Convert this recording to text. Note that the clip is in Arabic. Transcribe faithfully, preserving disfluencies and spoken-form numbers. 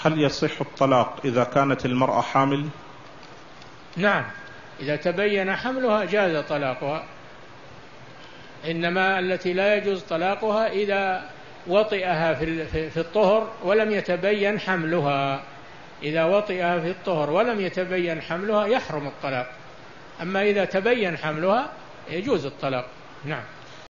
هل يصح الطلاق إذا كانت المرأة حامل؟ نعم، إذا تبين حملها جاز طلاقها، إنما التي لا يجوز طلاقها إذا وطئها في الطهر ولم يتبين حملها. إذا وطئها في الطهر ولم يتبين حملها يحرم الطلاق، أما إذا تبين حملها يجوز الطلاق. نعم.